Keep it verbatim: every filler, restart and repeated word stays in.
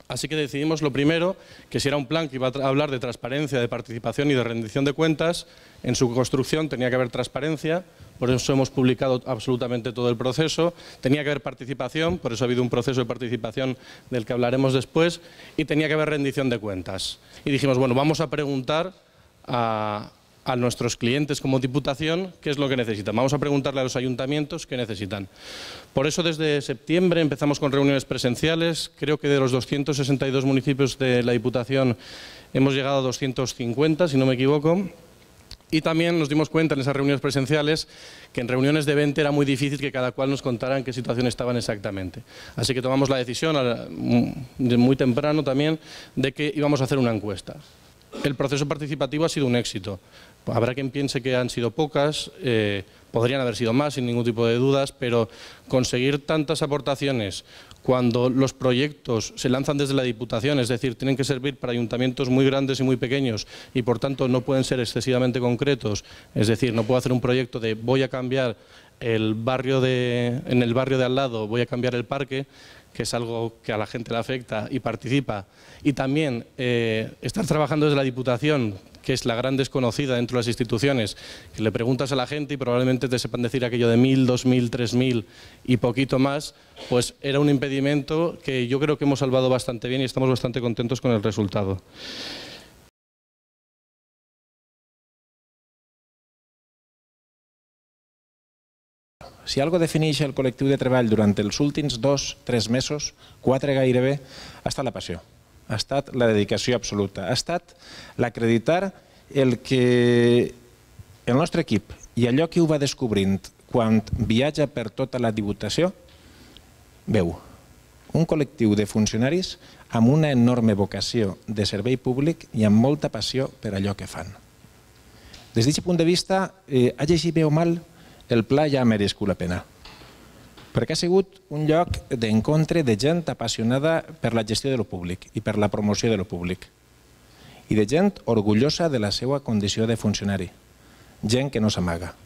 Así que decidimos lo primero, que si era un plan que iba a hablar de transparencia, de participación y de rendición de cuentas, en su construcción tenía que haber transparencia, por eso hemos publicado absolutamente todo el proceso, tenía que haber participación, por eso ha habido un proceso de participación del que hablaremos después, y tenía que haber rendición de cuentas. Y dijimos, bueno, vamos a preguntar a... a nuestros clientes como Diputación qué es lo que necesitan. Vamos a preguntarle a los ayuntamientos qué necesitan. Por eso desde septiembre empezamos con reuniones presenciales. Creo que de los doscientos sesenta y dos municipios de la Diputación hemos llegado a doscientos cincuenta, si no me equivoco. Y también nos dimos cuenta en esas reuniones presenciales que en reuniones de veinte era muy difícil que cada cual nos contara en qué situación estaban exactamente. Así que tomamos la decisión, muy temprano también, de que íbamos a hacer una encuesta. El proceso participativo ha sido un éxito. Habrá quien piense que han sido pocas, eh, podrían haber sido más sin ningún tipo de dudas, pero conseguir tantas aportaciones cuando los proyectos se lanzan desde la Diputación, es decir, tienen que servir para ayuntamientos muy grandes y muy pequeños y por tanto no pueden ser excesivamente concretos, es decir, no puedo hacer un proyecto de voy a cambiar el barrio de, en el barrio de al lado, voy a cambiar el parque, que es algo que a la gente le afecta y participa, y también eh, estar trabajando desde la Diputación, que es la gran desconocida dentro de las instituciones, que le preguntas a la gente y probablemente te sepan decir aquello de mil, dos mil, tres mil y poquito más, pues era un impedimento que yo creo que hemos salvado bastante bien y estamos bastante contentos con el resultado. Si algo defineix el col·lectiu de treball durant els últims dos, tres mesos, quatre gairebé, ha estat la passió, ha estat la dedicació absoluta, ha estat l'acreditar el que el nostre equip i allò que ho va descobrint quan viatja per tota la Diputació veu un col·lectiu de funcionaris amb una enorme vocació de servei públic i amb molta passió per allò que fan. Des d'aquest punt de vista, eh, ha llegit bé o mal, el pla ja ha merescut la pena, perquè ha sigut un lloc d'encontre de gent apassionada per la gestió de lo públic i per la promoció de lo públic, i de gent orgullosa de la seva condició de funcionari, gent que no s'amaga.